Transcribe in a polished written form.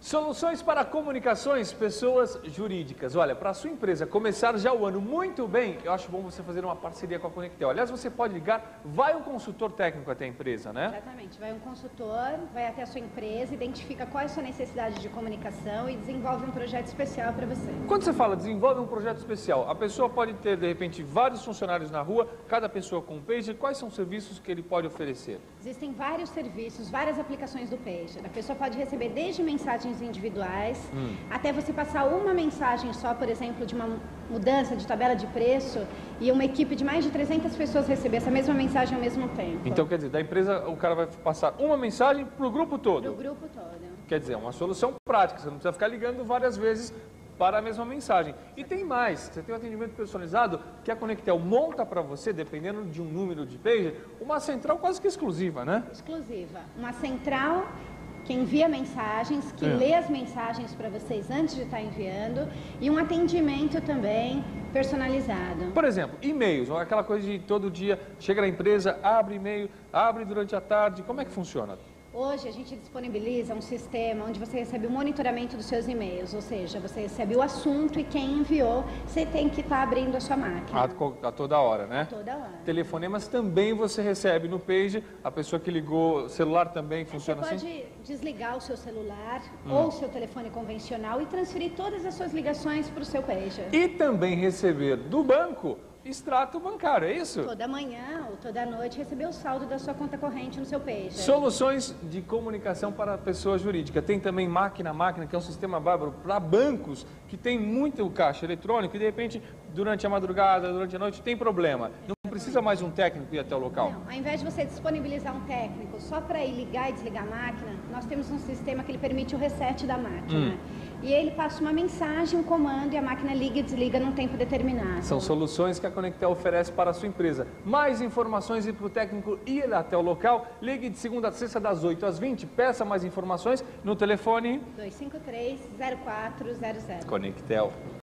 Soluções para comunicações, pessoas jurídicas. Olha, para a sua empresa começar já o ano muito bem, eu acho bom você fazer uma parceria com a Conectel. Aliás, você pode ligar, vai um consultor técnico até a empresa, né? Exatamente, vai um consultor, vai até a sua empresa, identifica qual é a sua necessidade de comunicação e desenvolve um projeto especial para você. Quando você fala desenvolve um projeto especial, a pessoa pode ter, de repente, vários funcionários na rua, cada pessoa com um pager, quais são os serviços que ele pode oferecer? Existem vários serviços, várias aplicações do pager. A pessoa pode receber desde mensagens individuais, até você passar uma mensagem só, por exemplo, de uma mudança de tabela de preço e uma equipe de mais de 300 pessoas receber essa mesma mensagem ao mesmo tempo. Então, quer dizer, da empresa o cara vai passar uma mensagem para o grupo todo? Para o grupo todo. Quer dizer, é uma solução prática, você não precisa ficar ligando várias vezes para a mesma mensagem. E tem mais, você tem um atendimento personalizado que a Conectel monta para você, dependendo de um número de pager, uma central quase que exclusiva, né? Exclusiva. Uma central que envia mensagens, que lê as mensagens para vocês antes de estar enviando e um atendimento também personalizado. Por exemplo, e-mails, aquela coisa de todo dia, chega na empresa, abre e-mail, abre durante a tarde, como é que funciona? Hoje a gente disponibiliza um sistema onde você recebe o monitoramento dos seus e-mails, ou seja, você recebe o assunto e quem enviou, você tem que estar abrindo a sua máquina. A toda hora, né? A toda hora. Telefonemas também você recebe no page, a pessoa que ligou, celular também funciona assim? Você pode desligar o seu celular ou o seu telefone convencional e transferir todas as suas ligações para o seu pager. E também receber do banco extrato bancário, é isso? Toda manhã ou toda noite receber o saldo da sua conta corrente no seu pager. Soluções de comunicação para a pessoa jurídica. Tem também máquina, que é um sistema bárbaro para bancos que tem muito caixa eletrônico e de repente durante a madrugada, durante a noite tem problema. Não precisa mais um técnico ir até o local? Não, ao invés de você disponibilizar um técnico só para ir ligar e desligar a máquina, nós temos um sistema que ele permite o reset da máquina. E ele passa uma mensagem, um comando e a máquina liga e desliga num tempo determinado. São soluções que a Conectel oferece para a sua empresa. Mais informações e para o técnico ir até o local, ligue de segunda a sexta das 8 às 20, peça mais informações no telefone 253-0400. Conectel.